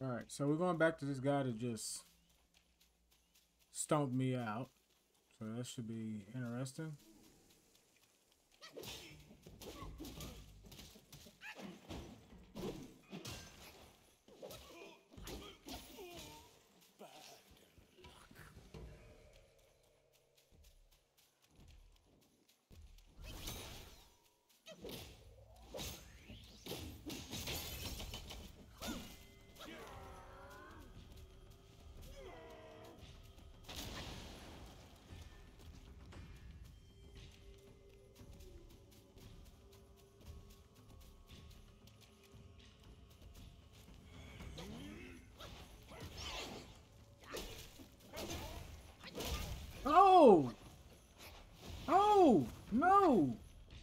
Alright, so we're going back to this guy that just stomped me out. So that should be interesting. Oh! Oh! No!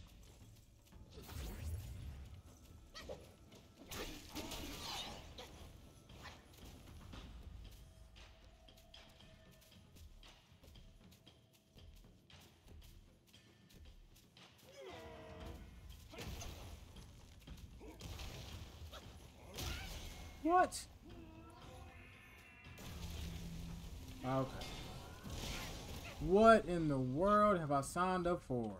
What? Okay. What in the world have I signed up for?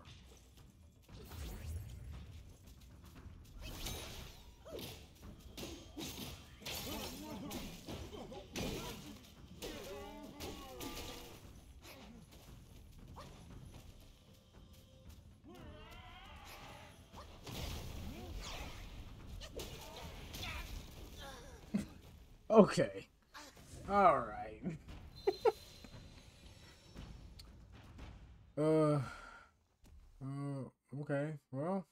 Okay. All right. uh, okay. Well.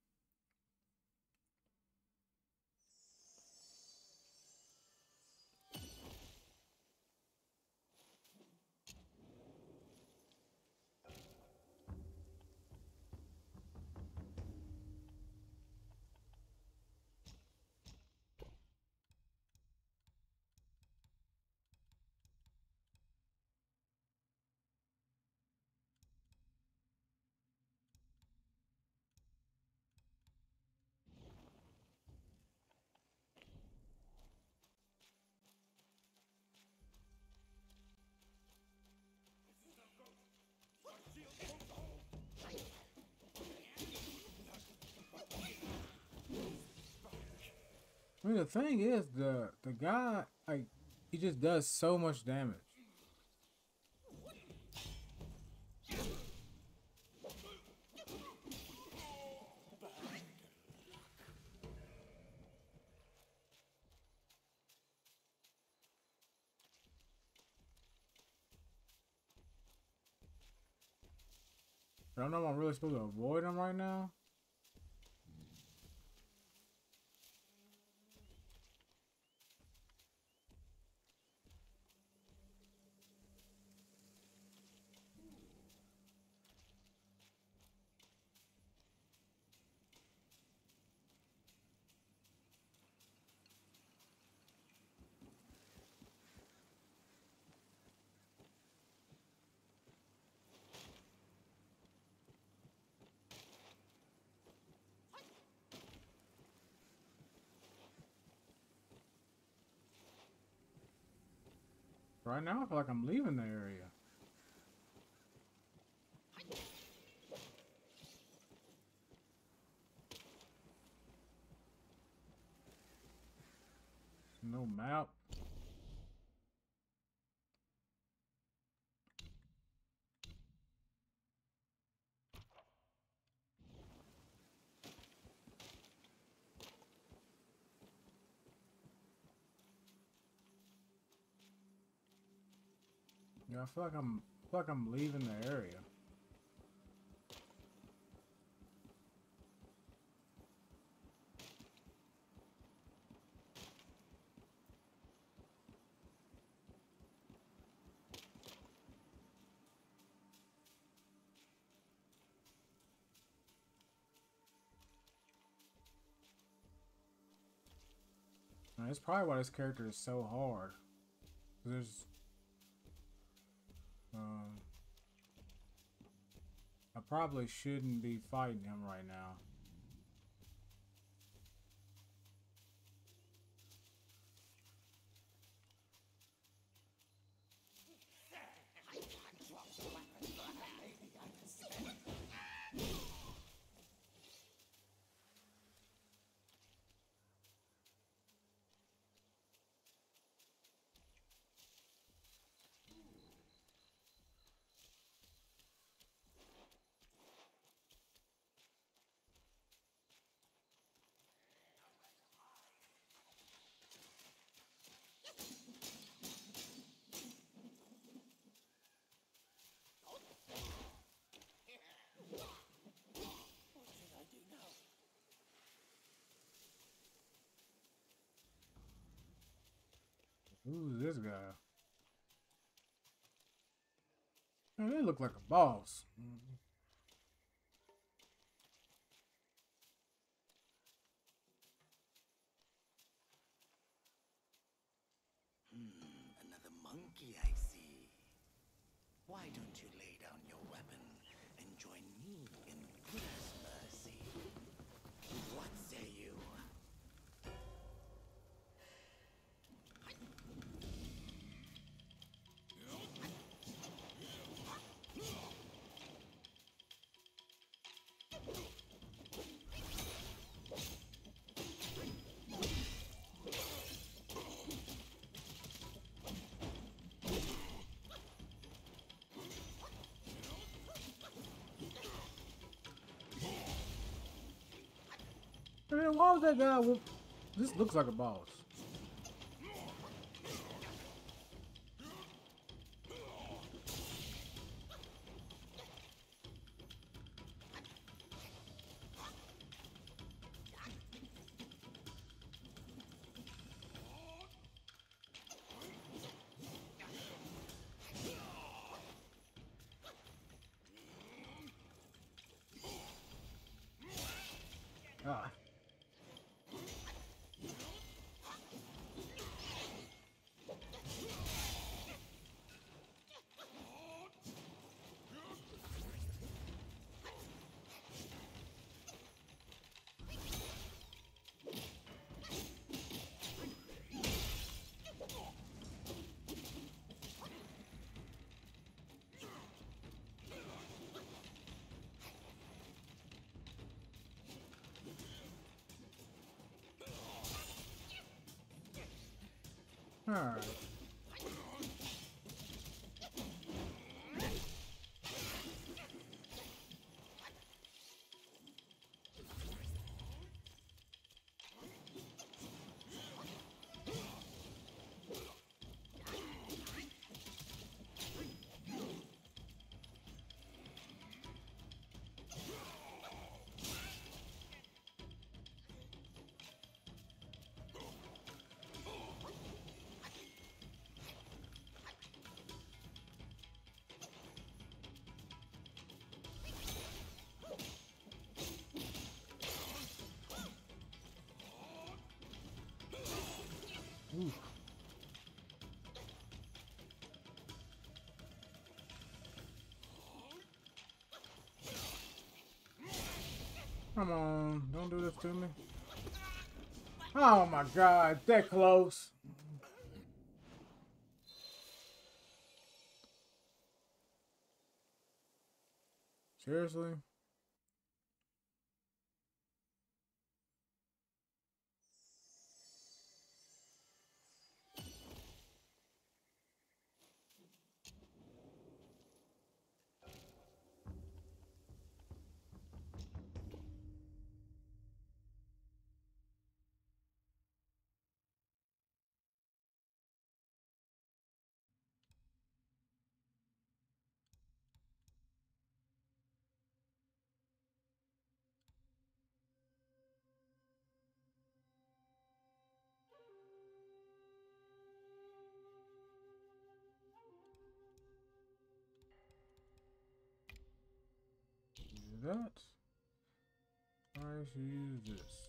I mean, the thing is, the guy, like, he just does so much damage. I don't know if I'm really supposed to avoid him right now. Right now, I feel like I'm leaving the area. No map. Yeah, I feel like I'm leaving the area. And that's probably why this character is so hard. There's, um, I probably shouldn't be fighting him right now. Who's this guy? Man, they look like a boss. Another monkey, I see. Why don't you lay down your weapon and join me in Buddha's mercy? What say you? Man, why was that guy with... This looks like a boss. Ah. Alright. Ooh. Come on, don't do this to me. Oh my god, that close. Seriously? That. I should use this.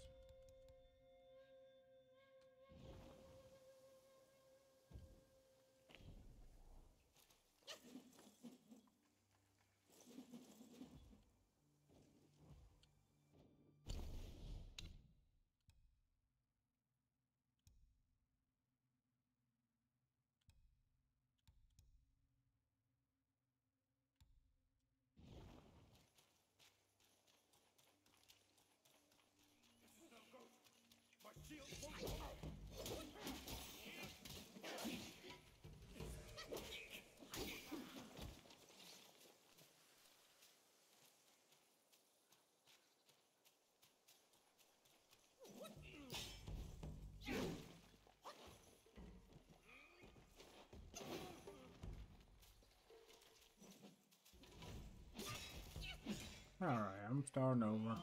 Alright, I'm starting over.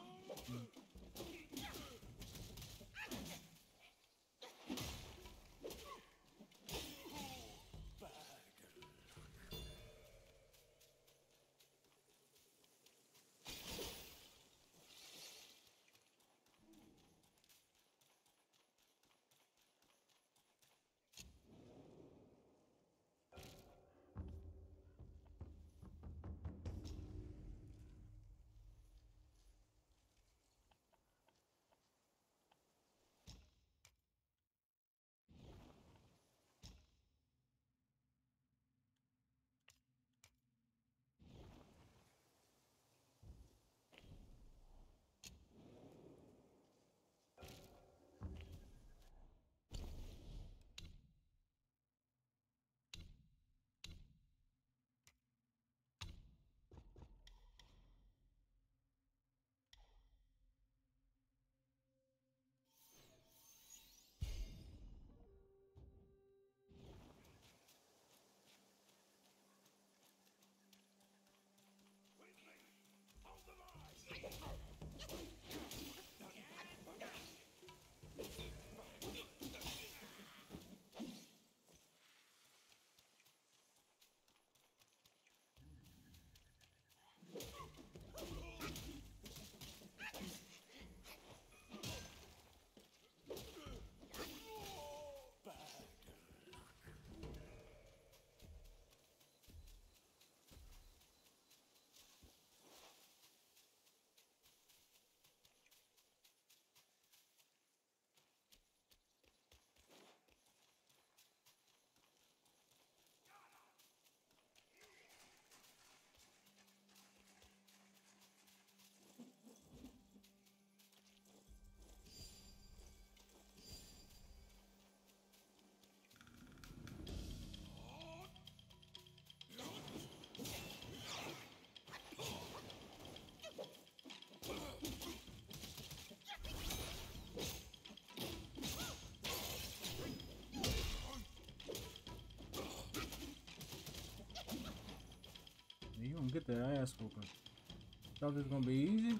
get that ass whooping. Thought this was gonna be easy.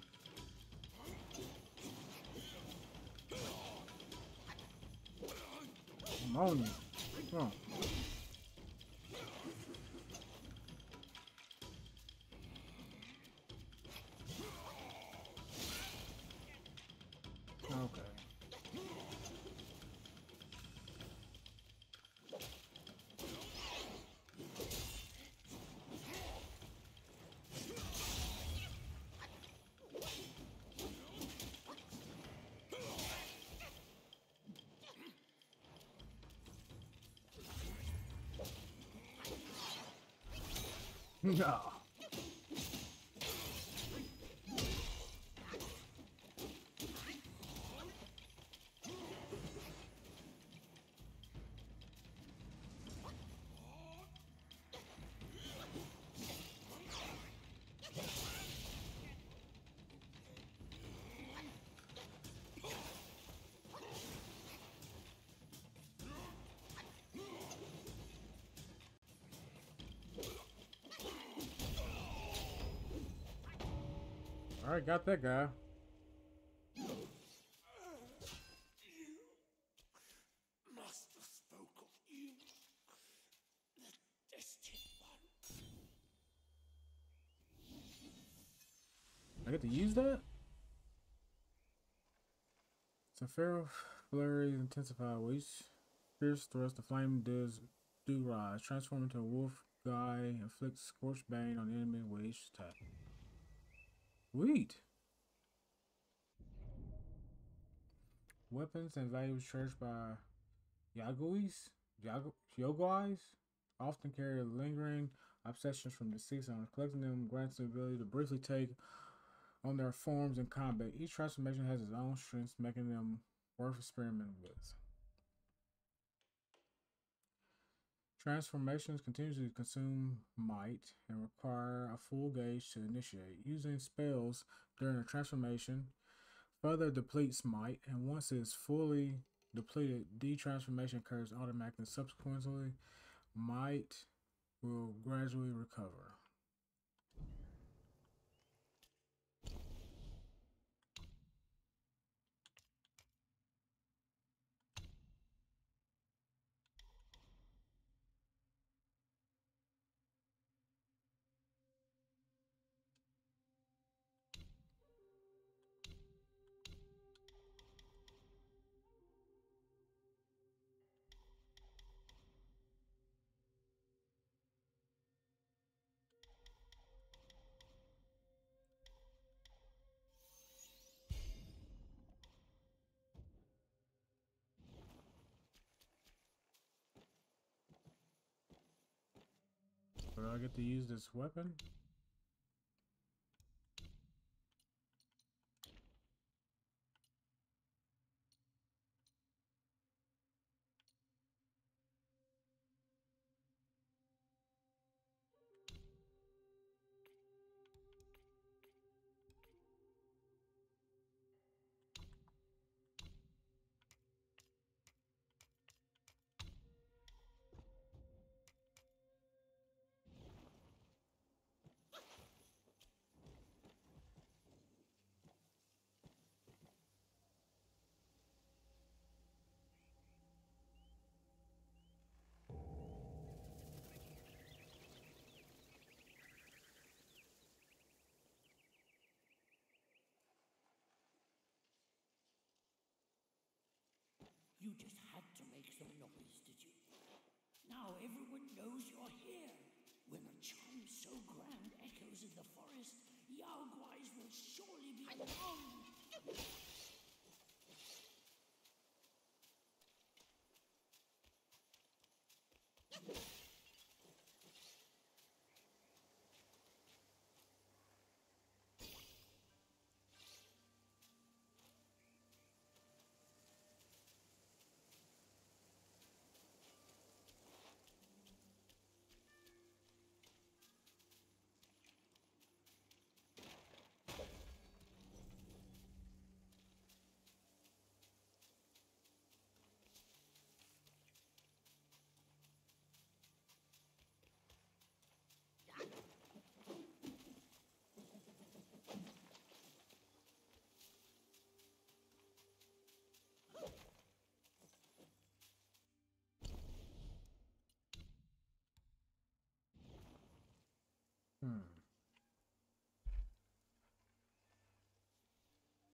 I'm on you. Come on. Okay. No. Alright, got that guy. Master spoke of you, the destined one. I get to use that? So Pharaoh flurry intensify with each fierce thrust. The flame do rise. Transform into a wolf guy. Inflicts scorched bane on the enemy with each attack. Sweet. Weapons and values charged by Yogwais often carry lingering obsessions from deceased owners. Collecting them grants the ability to briefly take on their forms in combat. Each transformation has its own strengths, making them worth experimenting with. Transformations continuously consume might and require a full gauge to initiate. Using spells during a transformation further depletes might, and once it is fully depleted, de-transformation occurs automatically. Subsequently, might will gradually recover. But I get to use this weapon. You just had to make some noise, did you? Now everyone knows you're here. When a chime so grand echoes in the forest, Yaoguais will surely be alarmed. Hmm.